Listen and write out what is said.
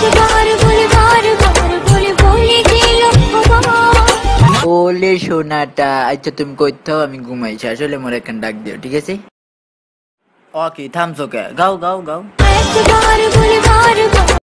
ওলে সোনাটা, আচ্ছা তুমি কইতে আমি ঘুমাইছি, আসলে মোর এখন ডাক দিও, ঠিক আছে? ওকে, থামছো কে? গাও গাও গাও।